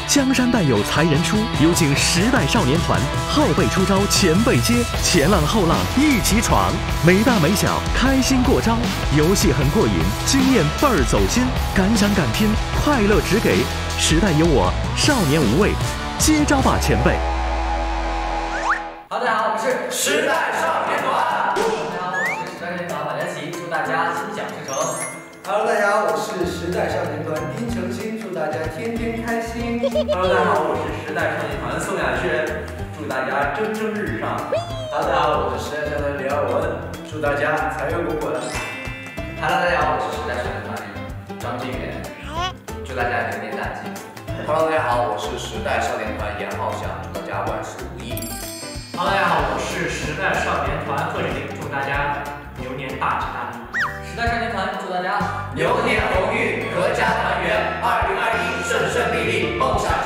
江山代有才人出，有请时代少年团，后辈出招，前辈接，前浪后浪一起闯，没大没小，开心过招，游戏很过瘾，经验倍儿走心，敢想敢拼，快乐只给，时代有我，少年无畏，接招吧前辈。 大家好，我们是时代少年团。大家好，我是时代少年团马佳琪，祝大家心想事成。 Hello， 大家好，我是时代少年团丁程鑫，祝大家天天开心。 Hello， 大家好，我是时代少年团宋亚轩，祝大家蒸蒸日上。 Hello， 大家好，我是时代少年团李耀文，祝大家财源滚滚。 Hello， 大家好，我是时代少年团张靖元，祝大家牛年大吉。 Hello， 大家好，我是时代少年团严浩翔，祝大家万事如意。 Hello， 大家好，我是时代少年团贺志林，祝大家牛年大吉大利。 时代少年团祝大家牛年鸿运，阖家团圆，2021顺顺利利，梦想